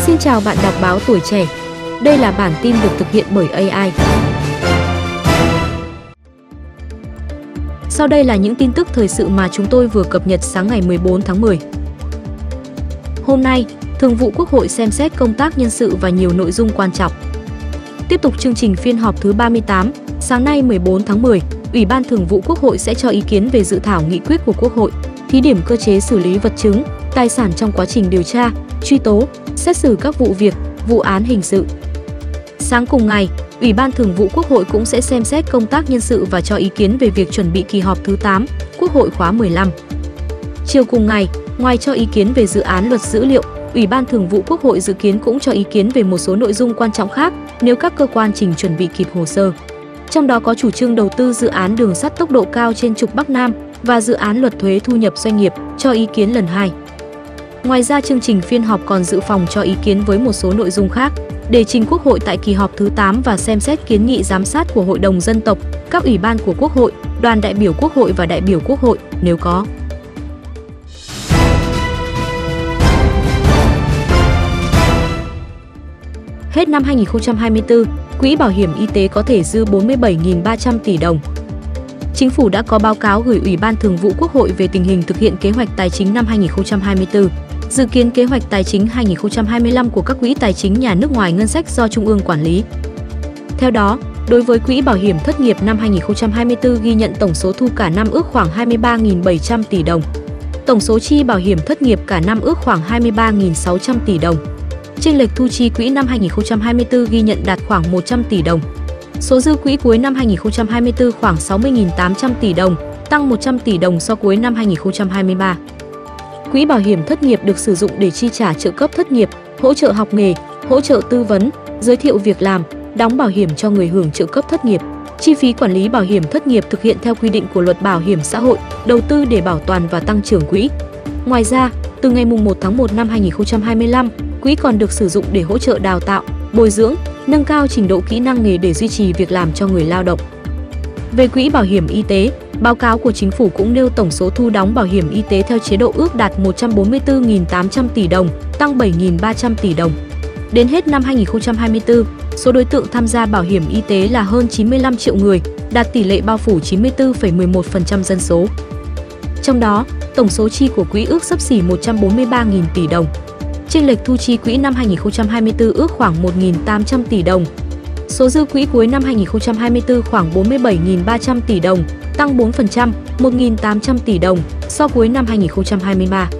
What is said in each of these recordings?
Xin chào bạn đọc báo Tuổi Trẻ. Đây là bản tin được thực hiện bởi AI. Sau đây là những tin tức thời sự mà chúng tôi vừa cập nhật sáng ngày 14 tháng 10. Hôm nay, Thường vụ Quốc hội xem xét công tác nhân sự và nhiều nội dung quan trọng. Tiếp tục chương trình phiên họp thứ 38, sáng nay 14 tháng 10, Ủy ban Thường vụ Quốc hội sẽ cho ý kiến về dự thảo nghị quyết của Quốc hội, thí điểm cơ chế xử lý vật chứng, tài sản trong quá trình điều tra, truy tố, xét xử các vụ việc, vụ án hình sự. Sáng cùng ngày, Ủy ban Thường vụ Quốc hội cũng sẽ xem xét công tác nhân sự và cho ý kiến về việc chuẩn bị kỳ họp thứ 8, Quốc hội khóa 15. Chiều cùng ngày, ngoài cho ý kiến về dự án luật dữ liệu, Ủy ban Thường vụ Quốc hội dự kiến cũng cho ý kiến về một số nội dung quan trọng khác nếu các cơ quan trình chuẩn bị kịp hồ sơ. Trong đó có chủ trương đầu tư dự án đường sắt tốc độ cao trên trục Bắc Nam và dự án luật thuế thu nhập doanh nghiệp cho ý kiến lần 2. Ngoài ra, chương trình phiên họp còn dự phòng cho ý kiến với một số nội dung khác để trình Quốc hội tại kỳ họp thứ 8 và xem xét kiến nghị giám sát của Hội đồng Dân tộc, các ủy ban của Quốc hội, đoàn đại biểu Quốc hội và đại biểu Quốc hội nếu có. Hết năm 2024, Quỹ Bảo hiểm Y tế có thể dư 47.300 tỷ đồng. Chính phủ đã có báo cáo gửi Ủy ban Thường vụ Quốc hội về tình hình thực hiện kế hoạch tài chính năm 2024, dự kiến kế hoạch tài chính 2025 của các quỹ tài chính nhà nước ngoài ngân sách do Trung ương quản lý. Theo đó, đối với Quỹ Bảo hiểm Thất nghiệp năm 2024 ghi nhận tổng số thu cả năm ước khoảng 23.700 tỷ đồng. Tổng số chi bảo hiểm thất nghiệp cả năm ước khoảng 23.600 tỷ đồng. Chênh lệch thu chi quỹ năm 2024 ghi nhận đạt khoảng 100 tỷ đồng. Số dư quỹ cuối năm 2024 khoảng 60.800 tỷ đồng, tăng 100 tỷ đồng so cuối năm 2023. Quỹ bảo hiểm thất nghiệp được sử dụng để chi trả trợ cấp thất nghiệp, hỗ trợ học nghề, hỗ trợ tư vấn, giới thiệu việc làm, đóng bảo hiểm cho người hưởng trợ cấp thất nghiệp. Chi phí quản lý bảo hiểm thất nghiệp thực hiện theo quy định của Luật Bảo hiểm xã hội, đầu tư để bảo toàn và tăng trưởng quỹ. Ngoài ra, từ ngày 1 tháng 1 năm 2025, quỹ còn được sử dụng để hỗ trợ đào tạo, bồi dưỡng, nâng cao trình độ kỹ năng nghề để duy trì việc làm cho người lao động. Về Quỹ Bảo hiểm Y tế, báo cáo của Chính phủ cũng nêu tổng số thu đóng bảo hiểm y tế theo chế độ ước đạt 144.800 tỷ đồng, tăng 7.300 tỷ đồng. Đến hết năm 2024, số đối tượng tham gia bảo hiểm y tế là hơn 95 triệu người, đạt tỷ lệ bao phủ 94,11% dân số. Trong đó, tổng số chi của quỹ ước xấp xỉ 143.000 tỷ đồng. Chênh lệch thu chi quỹ năm 2024 ước khoảng 1.800 tỷ đồng. Số dư quỹ cuối năm 2024 khoảng 47.300 tỷ đồng, tăng 4%, 1.800 tỷ đồng so cuối năm 2023.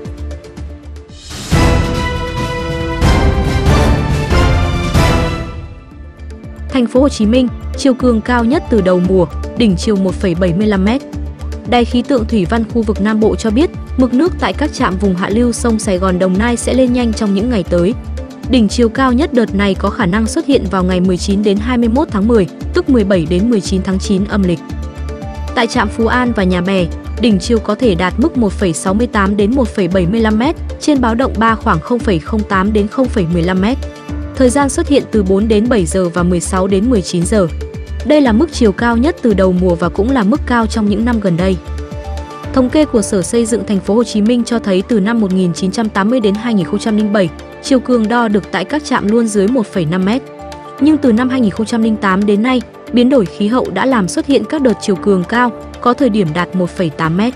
Thành phố Hồ Chí Minh, chiều cường cao nhất từ đầu mùa, đỉnh chiều 1,75 m. Đài khí tượng thủy văn khu vực Nam Bộ cho biết, mực nước tại các trạm vùng hạ lưu sông Sài Gòn Đồng Nai sẽ lên nhanh trong những ngày tới. Đỉnh chiều cao nhất đợt này có khả năng xuất hiện vào ngày 19 đến 21 tháng 10, tức 17 đến 19 tháng 9 âm lịch. Tại trạm Phú An và Nhà Bè, đỉnh chiều có thể đạt mức 1,68 đến 1,75 m, trên báo động 3 khoảng 0,08 đến 0,15 m. Thời gian xuất hiện từ 4 đến 7 giờ và 16 đến 19 giờ. Đây là mức chiều cao nhất từ đầu mùa và cũng là mức cao trong những năm gần đây. Thống kê của Sở Xây dựng Thành phố Hồ Chí Minh cho thấy từ năm 1980 đến 2007, chiều cường đo được tại các trạm luôn dưới 1,5 m. Nhưng từ năm 2008 đến nay, biến đổi khí hậu đã làm xuất hiện các đợt chiều cường cao, có thời điểm đạt 1,8 m.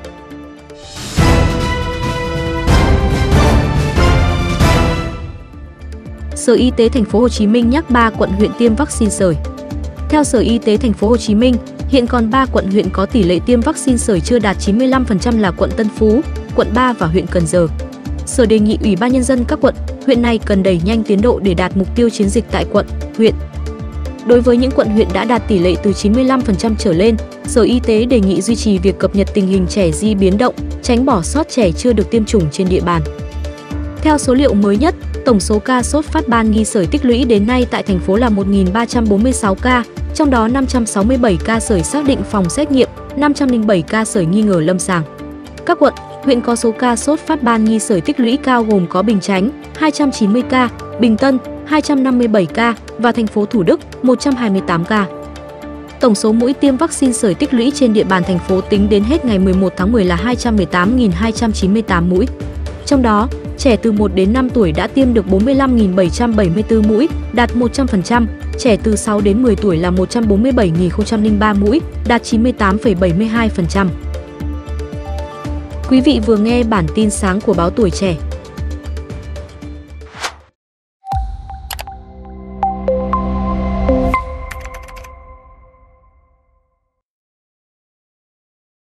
Sở Y tế Thành phố Hồ Chí Minh nhắc 3 quận huyện tiêm vaccine sởi. Theo Sở Y tế Thành phố Hồ Chí Minh, hiện còn 3 quận huyện có tỷ lệ tiêm vaccine sởi chưa đạt 95% là quận Tân Phú, quận 3 và huyện Cần Giờ. Sở đề nghị Ủy ban Nhân dân các quận, huyện này cần đẩy nhanh tiến độ để đạt mục tiêu chiến dịch tại quận, huyện. Đối với những quận huyện đã đạt tỷ lệ từ 95% trở lên, Sở Y tế đề nghị duy trì việc cập nhật tình hình trẻ di biến động, tránh bỏ sót trẻ chưa được tiêm chủng trên địa bàn. Theo số liệu mới nhất, tổng số ca sốt phát ban nghi sởi tích lũy đến nay tại thành phố là 1.346 ca, trong đó 567 ca sởi xác định phòng xét nghiệm, 507 ca sởi nghi ngờ lâm sàng. Các quận, huyện có số ca sốt phát ban nghi sởi tích lũy cao gồm có Bình Chánh 290 ca, Bình Tân 257 ca và thành phố Thủ Đức 128 ca. Tổng số mũi tiêm vaccine sởi tích lũy trên địa bàn thành phố tính đến hết ngày 11 tháng 10 là 218.298 mũi. Trong đó, Trẻ từ 1 đến 5 tuổi đã tiêm được 45.774 mũi, đạt 100%. Trẻ từ 6 đến 10 tuổi là 147.003 mũi, đạt 98,72%. Quý vị vừa nghe bản tin sáng của báo Tuổi Trẻ.